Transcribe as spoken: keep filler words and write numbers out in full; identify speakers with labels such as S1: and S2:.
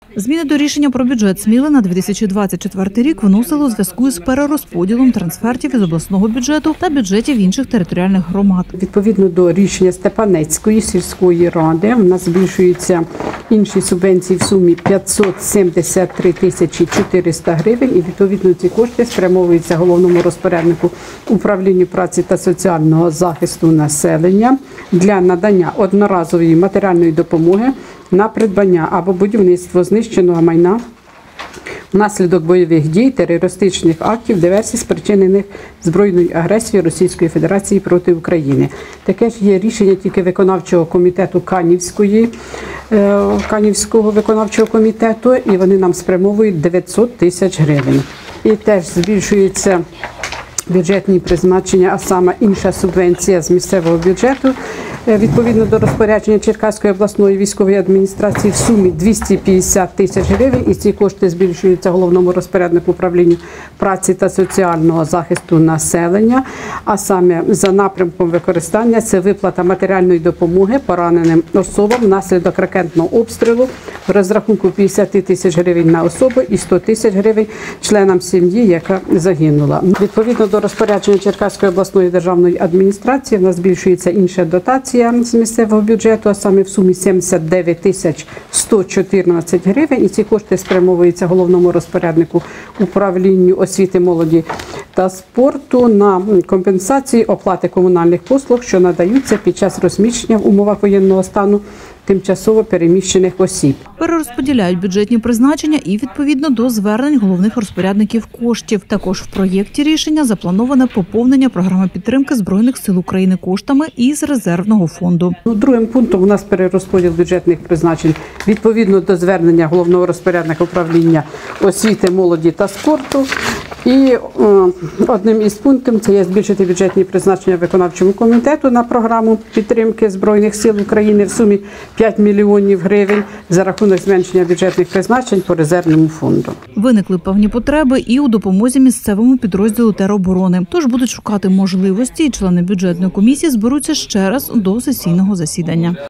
S1: Зміни до рішення про бюджет Сміли на дві тисячі двадцять четвертий рік вносили у зв'язку з перерозподілом трансфертів із обласного бюджету та бюджетів інших територіальних громад.
S2: Відповідно до рішення Степанецької сільської ради, у нас збільшуються інші субвенції в сумі п'ятсот сімдесят три тисячі чотириста гривень, і відповідно ці кошти спрямовуються головному розпоряднику управлінню праці та соціального захисту населення для надання одноразової матеріальної допомоги на придбання або будівництво знищеного майна внаслідок бойових дій, терористичних актів, диверсій, спричинених збройною агресією Російської Федерації проти України. Таке ж є рішення тільки виконавчого комітету Канівської, Канівського виконавчого комітету, і вони нам спрямовують дев'ятсот тисяч гривень. І теж збільшується бюджетні призначення, а саме інша субвенція з місцевого бюджету, відповідно до розпорядження Черкаської обласної військової адміністрації в сумі двісті п'ятдесят тисяч гривень, і ці кошти збільшуються головному розпоряднику управління праці та соціального захисту населення, а саме за напрямком використання це виплата матеріальної допомоги пораненим особам внаслідок ракетного обстрілу в розрахунку п'ятдесят тисяч гривень на особу і сто тисяч гривень членам сім'ї, яка загинула. Відповідно до розпорядження Черкаської обласної державної адміністрації в нас збільшується інша дотація з місцевого бюджету, а саме в сумі сімдесят дев'ять тисяч сто чотирнадцять гривень, і ці кошти спрямовуються головному розпоряднику управлінню освіти, молоді та спорту на компенсації оплати комунальних послуг, що надаються під час розміщення в умовах воєнного стану тимчасово переміщених осіб.
S1: Перерозподіляють бюджетні призначення і відповідно до звернень головних розпорядників коштів. Також в проєкті рішення заплановане поповнення програми підтримки Збройних сил України коштами із резервного фонду.
S2: Другим пунктом у нас перерозподіл бюджетних призначень відповідно до звернення головного розпорядника управління освіти, молоді та спорту. І одним із пунктів це є збільшити бюджетні призначення виконавчому комітету на програму підтримки Збройних сил України в сумі п'ять мільйонів гривень за рахунок зменшення бюджетних призначень по резервному фонду.
S1: Виникли певні потреби і у допомозі місцевому підрозділу тероборони. Тож будуть шукати можливості, і члени бюджетної комісії зберуться ще раз до сесійного засідання.